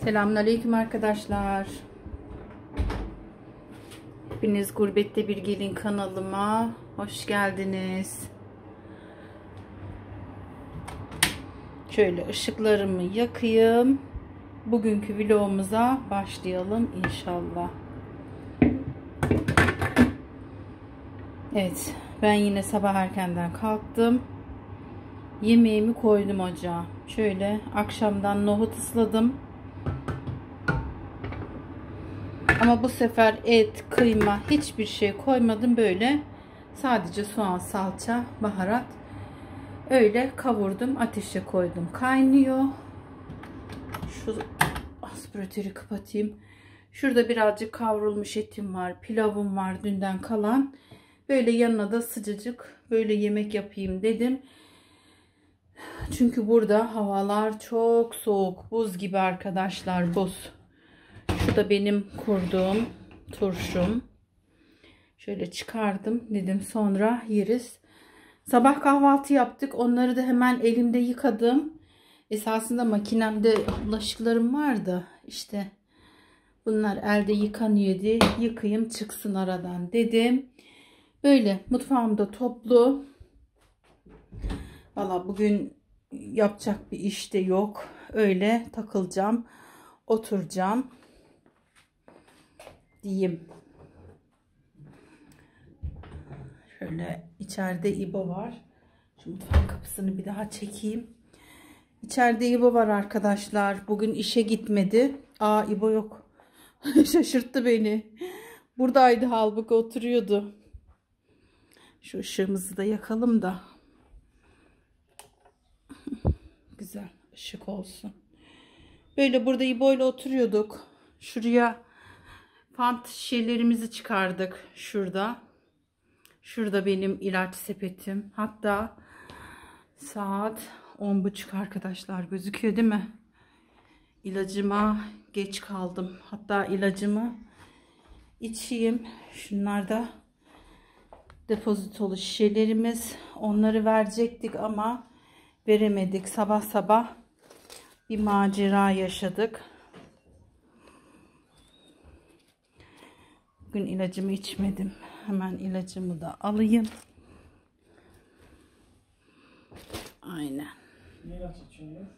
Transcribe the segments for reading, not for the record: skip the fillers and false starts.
Selamünaleyküm arkadaşlar. Hepiniz Gurbette Bir Gelin kanalıma hoş geldiniz. Şöyle ışıklarımı yakayım. Bugünkü vlogumuza başlayalım inşallah. Evet, ben yine sabah erkenden kalktım. Yemeğimi koydum ocağa. Şöyle akşamdan nohut ısladım. Ama bu sefer et, kıyma hiçbir şey koymadım. Böyle sadece soğan, salça, baharat öyle kavurdum, ateşe koydum. Kaynıyor. Şu aspiratörü kapatayım. Şurada birazcık kavrulmuş etim var, pilavım var dünden kalan. Böyle yanına da sıcacık böyle yemek yapayım dedim. Çünkü burada havalar çok soğuk, buz gibi arkadaşlar, buz. Şu da benim kurduğum turşum. Şöyle çıkardım dedim, sonra yeriz. Sabah kahvaltı yaptık. Onları da hemen elimde yıkadım. Esasında makinemde bulaşıklarım vardı. İşte bunlar elde yıkanıyor diye yıkayayım çıksın aradan dedim. Böyle mutfağımda toplu. Valla bugün yapacak bir iş de yok. Öyle takılacağım, oturacağım diyeyim. Şöyle içeride İbo var. Şu mutfak kapısını bir daha çekeyim. İçeride İbo var arkadaşlar. Bugün işe gitmedi. Aa, İbo yok. Şaşırttı beni. Buradaydı halbuki, oturuyordu. Şu ışığımızı da yakalım da. Güzel ışık olsun. Böyle burada İbo ile oturuyorduk. Şuraya pant şişelerimizi çıkardık. Şurada benim ilaç sepetim. Hatta saat 10.30 arkadaşlar, gözüküyor değil mi? İlacıma geç kaldım. Hatta ilacımı içeyim. Şunlar da depozitolu şişelerimiz. Onları verecektik ama veremedik. Sabah sabah bir macera yaşadık. Bugün ilacımı içmedim. Hemen ilacımı da alayım. Aynen. Ne ilaç içiyorsun?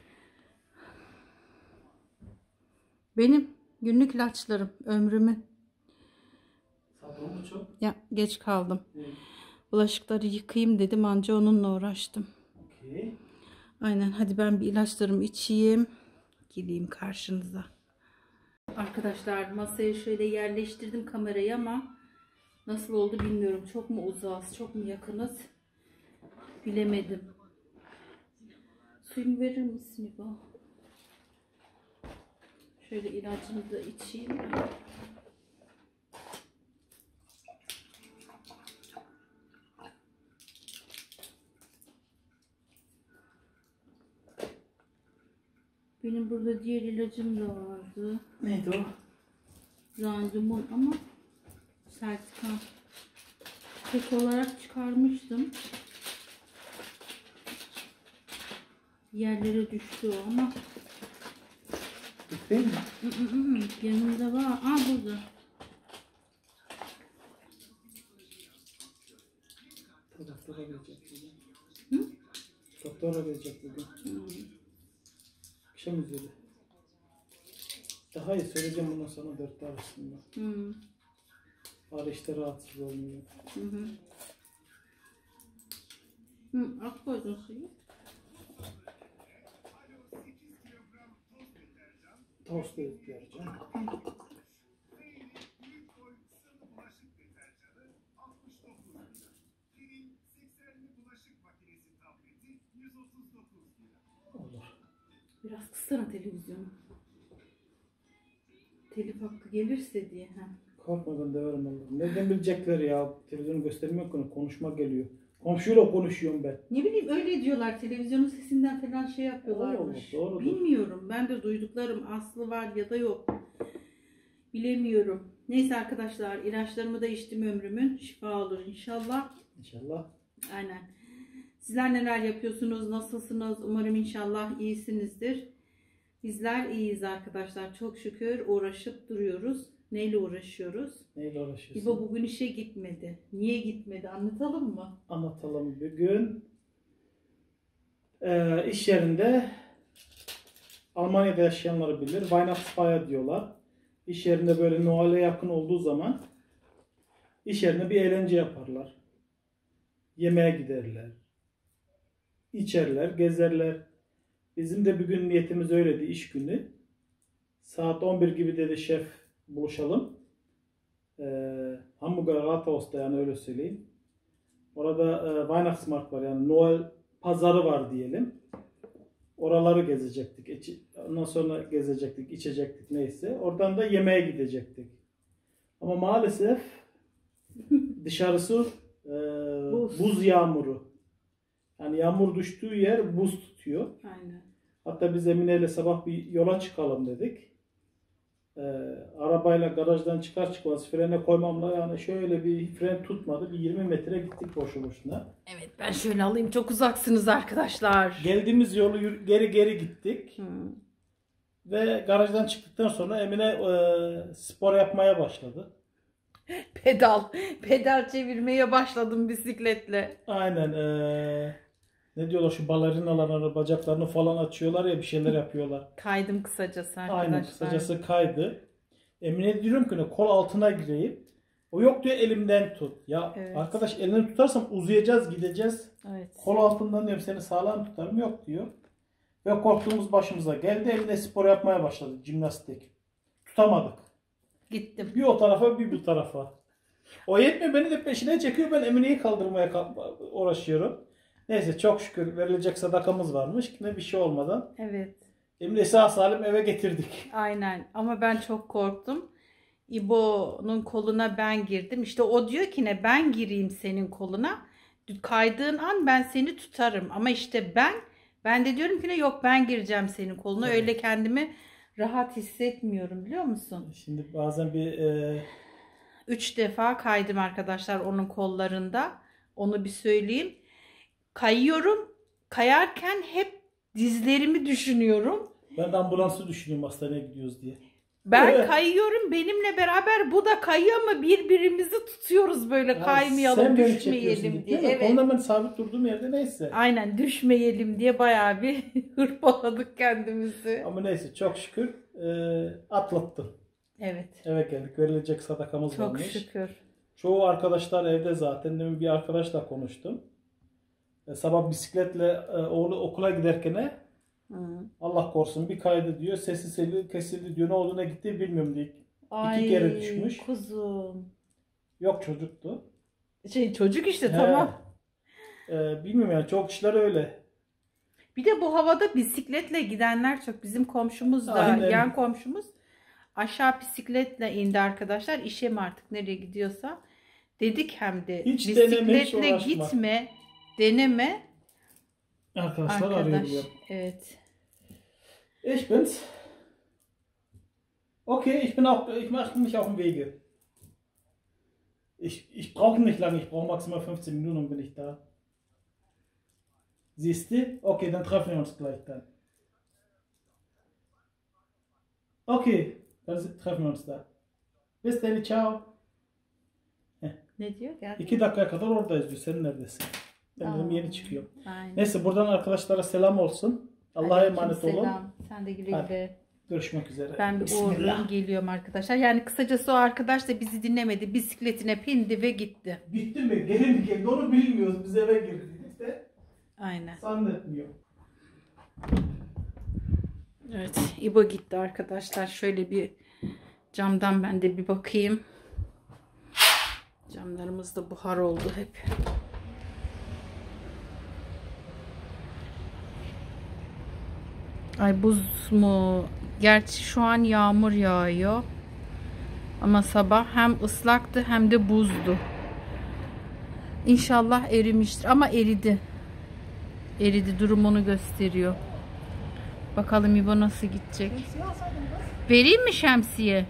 Benim günlük ilaçlarım, ömrümün. Sabah mı çok? Ya geç kaldım. Evet. Bulaşıkları yıkayayım dedim, anca onunla uğraştım. Okay. Aynen, hadi ben bir ilaçlarımı içeyim. Geleyim karşınıza. Arkadaşlar masaya şöyle yerleştirdim kamerayı ama nasıl oldu bilmiyorum. Çok mu uzağız, çok mu yakınız bilemedim. Suyumu verir misin İbo? Şöyle ilacımı da içeyim. Benim burada diğer ilacım da vardı. Neydi o? Randumun ama sertika tek olarak çıkarmıştım. Yerlere düştü o ama. Değil mi? Yanımda var. Aa, burada. Doktora gelecek bugün. Hı? Doktora gelecek bugün. Akşam üzeri. Daha iyi söyleyeceğim bundan sonra 4'te arasında. Arayışta rahatsız olmuyor. Az koydun suyu. Tost da yapacağım. Olur. Biraz kıssana televizyonu. Telif hakkı gelirse diye. Korkma, ben de varım Allah'ım. Nereden bilecekler ya? Televizyonu göstermiyor ki, konuşma geliyor. Komşuyla konuşuyorum ben. Ne bileyim, öyle diyorlar. Televizyonun sesinden falan şey yapıyorlarmış. Doğrudur. Bilmiyorum. Ben de duyduklarım aslı var ya da yok. Bilemiyorum. Neyse arkadaşlar, ilaçlarımı da içtim, ömrümün. Şifa olur inşallah. İnşallah. Aynen. Sizler neler yapıyorsunuz? Nasılsınız? Umarım inşallah iyisinizdir. Bizler iyiyiz arkadaşlar. Çok şükür uğraşıp duruyoruz. Neyle uğraşıyoruz? Neyle uğraşıyorsun? İbo bugün işe gitmedi. Niye gitmedi? Anlatalım mı? Anlatalım. Bugün iş yerinde, Almanya'da yaşayanları bilir, Weihnachtsfeier diyorlar. İş yerinde böyle Noel'e yakın olduğu zaman iş yerinde bir eğlence yaparlar. Yemeğe giderler. İçerler, gezerler. Bizim de bugün niyetimiz öyleydi, iş günü. Saat 11 gibi dedi şef, buluşalım. Hamburger Rathaus'ta, yani öyle söyleyeyim. Orada Weihnachtsmarkt var, yani Noel pazarı var diyelim. Oraları gezecektik. Ondan sonra gezecektik, içecektik, neyse. Oradan da yemeğe gidecektik. Ama maalesef dışarısı buz yağmuru. Yani yağmur düştüğü yer buz tutuyor. Aynen. Hatta biz Emine ile sabah bir yola çıkalım dedik. Arabayla garajdan çıkar çıkmaz frene koymamla, yani şöyle bir fren tutmadı. Bir 20 metre gittik boşu boşuna. Evet, ben şöyle alayım. Çok uzaksınız arkadaşlar. Geldiğimiz yolu geri gittik. Ve garajdan çıktıktan sonra Emine spor yapmaya başladı. Pedal çevirmeye başladım bisikletle. Aynen. Ne diyorlar, şu balerinaların bacaklarını falan açıyorlar ya, bir şeyler yapıyorlar. Kaydım kısacası arkadaşlar. Aynen, kısacası kaydı. Emine diyorum ki kol altına gireyim. O yok diyor, elimden tut. Ya evet. Arkadaş, elini tutarsam uzayacağız, gideceğiz. Evet. Kol altından diyorum, seni sağlam tutarım, yok diyor. Ve korktuğumuz başımıza geldi. Emine spor yapmaya başladı, jimnastik. Tutamadık. Gittim. Bir o tarafa bir bu tarafa. O yetmiyor, beni de peşine çekiyor. Ben Emine'yi kaldırmaya uğraşıyorum. Neyse, çok şükür verilecek sadakamız varmış. Yine bir şey olmadan. Evet. Emine'yi sağ salim eve getirdik. Aynen, ama ben çok korktum. İbo'nun koluna ben girdim. İşte o diyor ki ne, ben gireyim senin koluna. Kaydığın an ben seni tutarım. Ama işte ben de diyorum ki ne, yok ben gireceğim senin koluna. Evet. Öyle kendimi rahat hissetmiyorum, biliyor musun? Şimdi bazen 3 defa kaydım arkadaşlar onun kollarında. Onu bir söyleyeyim. Kayıyorum. Kayarken hep dizlerimi düşünüyorum. Ben de ambulansı düşünüyorum, hastaneye gidiyoruz diye. Ben kayıyorum, benimle beraber bu da kayıyor ama birbirimizi tutuyoruz böyle, kaymayalım, düşmeyelim diye. Evet. Ondan ben sabit durduğum yerde, neyse. Aynen, düşmeyelim diye bayağı bir hırpaladık kendimizi. Ama neyse, çok şükür atlattım. Evet. Eve geldik, verilecek sadakamız çok varmış. Çok şükür. Çoğu arkadaşlar evde zaten. Demin bir arkadaşla konuştum. Sabah bisikletle oğlu okula giderken Allah korusun bir kaydı diyor. Sesi kesildi diyor. Ne oldu, ne gitti bilmiyorum diye. İki kere düşmüş. Kuzum. Yok, çocuktu. Çocuk işte, tamam. Bilmiyorum yani, çok kişiler öyle. Bir de bu havada bisikletle gidenler çok. Bizim komşumuz da, yan komşumuz aşağı bisikletle indi arkadaşlar. İşe mi artık nereye gidiyorsa. Dedik hem de hiç bisikletle gitme, deneme. Arkadaşlar arıyor diyor. Evet. Ich bin's. Okay, ich mache mich auf den Wege. Ich brauche nicht lange, ich brauche maximal 15 Minuten und bin ich da. Siehst du? Okay, dann treffen wir uns gleich dann. Okay, dann treffen wir uns da. Bis dann, ciao. Ne diyor? 2 dakikaya kadar oradayız diyor. Sen neredesin? Ben dedim yeni çıkıyorum. Aynen. Neyse, buradan arkadaşlara selam olsun. Allah'a emanet olun. Sen de güle güle. Görüşmek üzere. Ben bir uğurlayayım, geliyorum arkadaşlar. Yani kısacası o arkadaş da bizi dinlemedi. Bisikletine bindi ve gitti. Gitti mi? Geri mi geldi? Onu bilmiyoruz. Biz eve girdik işte. Aynen. Zannetmiyor. Evet. İbo gitti arkadaşlar. Şöyle bir camdan ben de bir bakayım. Camlarımız da buhar oldu hep. Ay, buz mu? Gerçi şu an yağmur yağıyor. Ama sabah hem ıslaktı hem de buzdu. İnşallah erimiştir. Ama eridi. Eridi. Durum onu gösteriyor. Bakalım İbo nasıl gidecek. Vereyim mi şemsiye?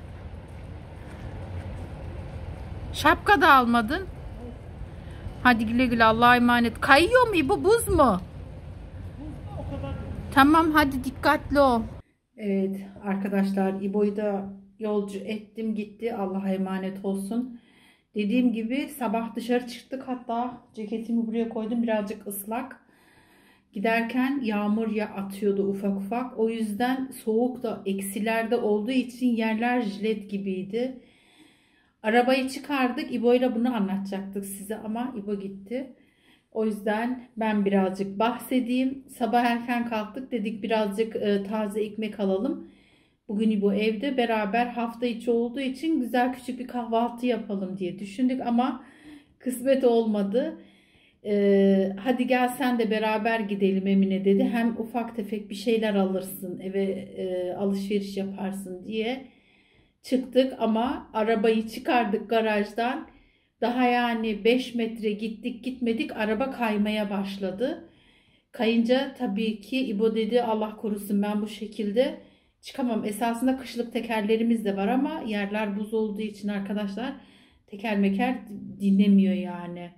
Şapka da almadın. Hadi güle güle, Allah'a emanet. Kayıyor mu İbo? Buz mu? Tamam, hadi dikkatli ol. Evet arkadaşlar, İbo'yu da yolcu ettim, gitti. Allah'a emanet olsun. Dediğim gibi sabah dışarı çıktık, hatta ceketimi buraya koydum, birazcık ıslak. Giderken yağmur ya atıyordu ufak ufak. O yüzden soğuk da eksilerde olduğu için yerler jilet gibiydi. Arabayı çıkardık. İbo'yla bunu anlatacaktık size ama İbo gitti. O yüzden ben birazcık bahsedeyim. Sabah erken kalktık, dedik birazcık taze ekmek alalım. Bugün İbo evde, beraber hafta içi olduğu için güzel küçük bir kahvaltı yapalım diye düşündük ama kısmet olmadı. Hadi gel sen de beraber gidelim Emine dedi. Hem ufak tefek bir şeyler alırsın eve, alışveriş yaparsın diye çıktık ama arabayı çıkardık garajdan. Daha yani 5 metre gittik gitmedik, araba kaymaya başladı. Kayınca tabii ki İbo dedi Allah korusun, ben bu şekilde çıkamam. Esasında kışlık tekerlerimiz de var ama yerler buz olduğu için arkadaşlar teker meker dinlemiyor yani.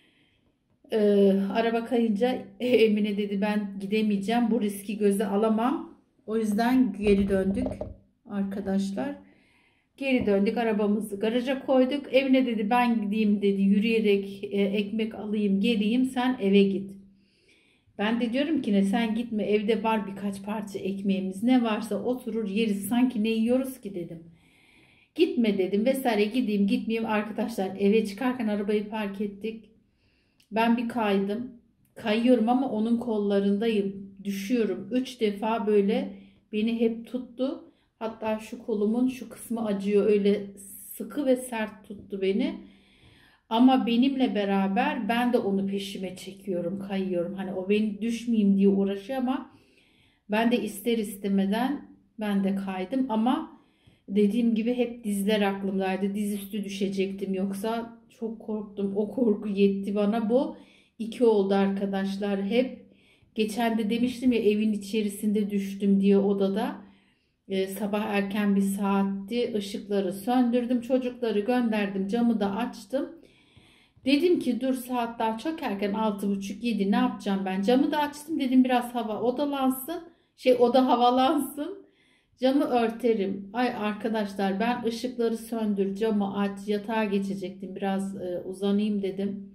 Araba kayınca Emine dedi ben gidemeyeceğim, bu riski göze alamam. O yüzden geri döndük arkadaşlar. Geri döndük, arabamızı garaja koyduk. Emine dedi ben gideyim dedi, yürüyerek ekmek alayım geleyim, sen eve git. Ben de diyorum ki ne, sen gitme, evde var birkaç parça ekmeğimiz, ne varsa oturur yeriz, sanki ne yiyoruz ki dedim. Gitme dedim vesaire, gideyim gitmeyeyim. Arkadaşlar eve çıkarken arabayı park ettik. Ben bir kaydım. Kayıyorum ama onun kollarındayım. Düşüyorum. 3 defa böyle beni hep tuttu. Hatta şu kolumun şu kısmı acıyor. Öyle sıkı ve sert tuttu beni. Ama benimle beraber ben de onu peşime çekiyorum, kayıyorum. Hani o beni düşmeyeyim diye uğraşıyor ama ben de ister istemeden ben de kaydım. Ama dediğim gibi hep dizler aklımdaydı. Dizüstü düşecektim, yoksa çok korktum. O korku yetti bana. Bu 2 oldu arkadaşlar. Hep geçen de demiştim ya, evin içerisinde düştüm diye odada. Sabah erken bir saatti. Işıkları söndürdüm. Çocukları gönderdim. Camı da açtım. Dedim ki dur, saat daha çok erken, 6.30-7, ne yapacağım ben? Camı da açtım, dedim biraz hava odalansın. Oda havalansın. Camı örterim. Ay arkadaşlar, ben ışıkları söndür, camı aç, yatağa geçecektim. Biraz uzanayım dedim.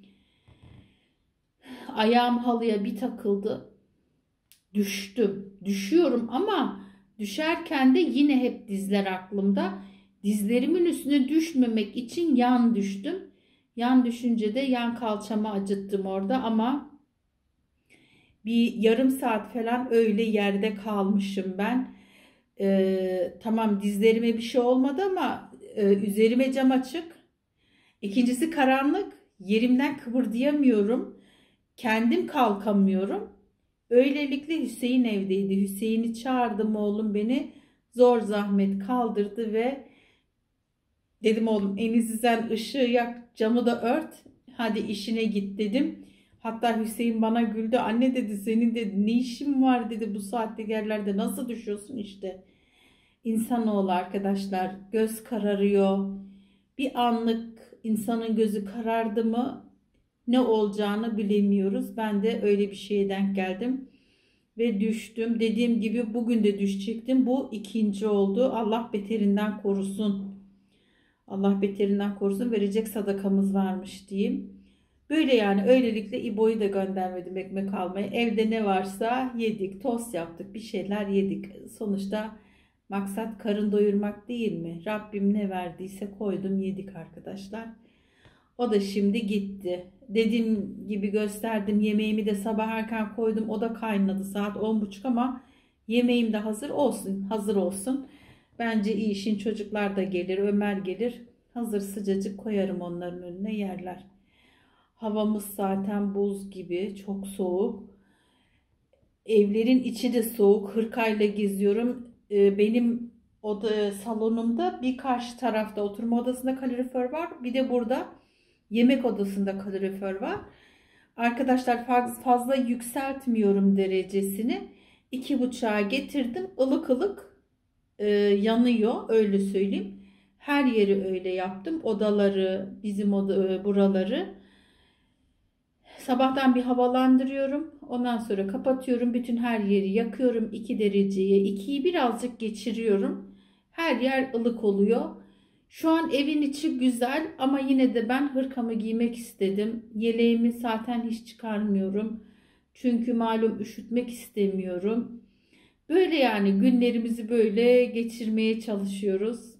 Ayağım halıya bir takıldı. Düştüm. Düşüyorum ama düşerken de yine hep dizler aklımda. Dizlerimin üstüne düşmemek için yan düştüm. Yan düşünce de yan kalçamı acıttım orada ama bir yarım saat falan öyle yerde kalmışım ben. Tamam, dizlerime bir şey olmadı ama üzerime cam açık. İkincisi karanlık. Yerimden kıpırdayamıyorum. Kendim kalkamıyorum. Öylelikle Hüseyin evdeydi. Hüseyin'i çağırdım, oğlum beni zor zahmet kaldırdı ve dedim oğlum en iyisi sen ışığı yak, camı da ört, hadi işine git dedim. Hatta Hüseyin bana güldü. Anne dedi, senin dedi ne işin var dedi bu saatte yerlerde, nasıl düşüyorsun işte. İnsanoğlu arkadaşlar, göz kararıyor. Bir anlık insanın gözü karardı mı ne olacağını bilemiyoruz. Ben de öyle bir şeye denk geldim ve düştüm. Dediğim gibi bugün de düşecektim. Bu ikinci oldu. Allah beterinden korusun. Allah beterinden korusun. Verecek sadakamız varmış diyeyim. Böyle yani, öylelikle İbo'yu da göndermedim ekmek almaya. Evde ne varsa yedik, tost yaptık, bir şeyler yedik. Sonuçta maksat karın doyurmak değil mi? Rabbim ne verdiyse koydum, yedik arkadaşlar. O da şimdi gitti. Dediğim gibi gösterdim, yemeğimi de sabah erken koydum. O da kaynadı, saat 10.30 ama yemeğim de hazır olsun. Hazır olsun. Bence iyi işin, çocuklar da gelir, Ömer gelir. Hazır sıcacık koyarım onların önüne, yerler. Havamız zaten buz gibi, çok soğuk. Evlerin içi de soğuk. Hırkayla geziyorum. Benim salonumda bir karşı tarafta oturma odasında kalorifer var. Bir de burada yemek odasında kalorifer var. Arkadaşlar fazla yükseltmiyorum derecesini. 2,5'a getirdim. Ilık ılık yanıyor, öyle söyleyeyim. Her yeri öyle yaptım. Odaları, bizim buraları. Sabahtan bir havalandırıyorum. Ondan sonra kapatıyorum. Bütün her yeri yakıyorum 2 dereceye. 2'yi birazcık geçiriyorum. Her yer ılık oluyor. Şu an evin içi güzel ama yine de ben hırkamı giymek istedim. Yeleğimi zaten hiç çıkarmıyorum. Çünkü malum üşütmek istemiyorum. Böyle yani günlerimizi böyle geçirmeye çalışıyoruz.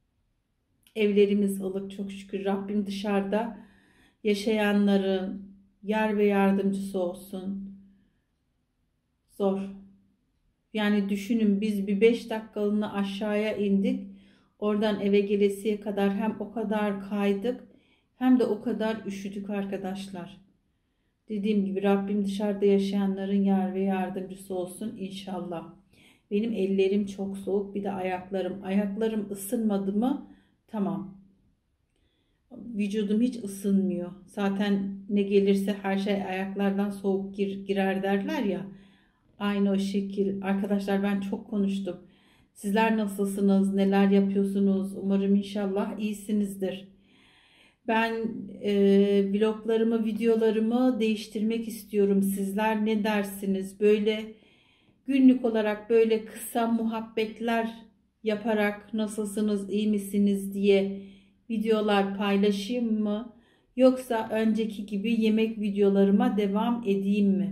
Evlerimiz ılık çok şükür. Rabbim dışarıda yaşayanların yar ve yardımcısı olsun. Zor. Yani düşünün biz bir 5 dakikalığına aşağıya indik. Oradan eve gelesiye kadar hem o kadar kaydık hem de o kadar üşüdük arkadaşlar. Dediğim gibi Rabbim dışarıda yaşayanların yar ve yardımcısı olsun inşallah. Benim ellerim çok soğuk, bir de ayaklarım. Ayaklarım ısınmadı mı tamam. Vücudum hiç ısınmıyor. Zaten ne gelirse her şey ayaklardan soğuk girer derler ya. Aynı o şekil. Arkadaşlar ben çok konuştum. Sizler nasılsınız? Neler yapıyorsunuz? Umarım inşallah iyisinizdir. Ben vloglarımı, videolarımı değiştirmek istiyorum. Sizler ne dersiniz? Böyle günlük olarak böyle kısa muhabbetler yaparak nasılsınız, iyi misiniz diye videolar paylaşayım mı? Yoksa önceki gibi yemek videolarıma devam edeyim mi?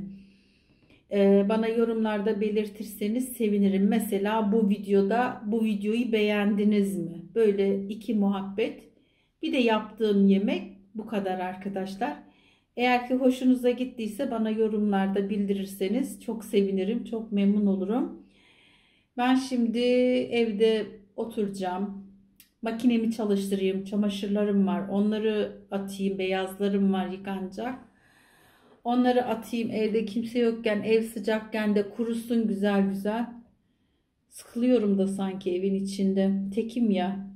Bana yorumlarda belirtirseniz sevinirim. Mesela bu videoda bu videoyu beğendiniz mi? Böyle 2 muhabbet. Bir de yaptığım yemek bu kadar arkadaşlar. Eğer ki hoşunuza gittiyse bana yorumlarda bildirirseniz çok sevinirim. Çok memnun olurum. Ben şimdi evde oturacağım. Makinemi çalıştırayım. Çamaşırlarım var. Onları atayım. Beyazlarım var yıkanacak. Onları atayım evde kimse yokken, ev sıcakken de kurusun güzel güzel. Sıkılıyorum da sanki evin içinde. Tekim ya.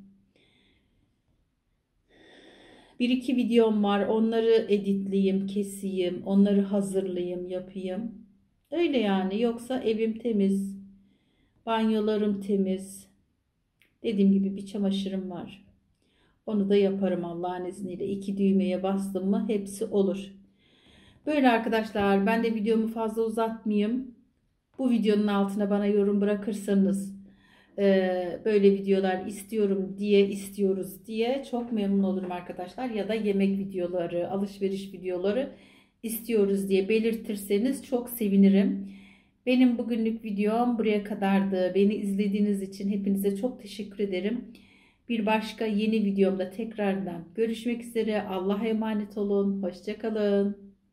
1-2 videom var. Onları editleyeyim, keseyim. Onları hazırlayayım, yapayım. Öyle yani. Yoksa evim temiz. Banyolarım temiz. Dediğim gibi bir çamaşırım var. Onu da yaparım Allah'ın izniyle. 2 düğmeye bastım mı hepsi olur. Böyle arkadaşlar, ben de videomu fazla uzatmayayım. Bu videonun altına bana yorum bırakırsanız böyle videolar istiyoruz diye çok memnun olurum arkadaşlar. Ya da yemek videoları, alışveriş videoları istiyoruz diye belirtirseniz çok sevinirim. Benim bugünlük videom buraya kadardı. Beni izlediğiniz için hepinize çok teşekkür ederim. Bir başka yeni videomda tekrardan görüşmek üzere. Allah'a emanet olun. Hoşça kalın.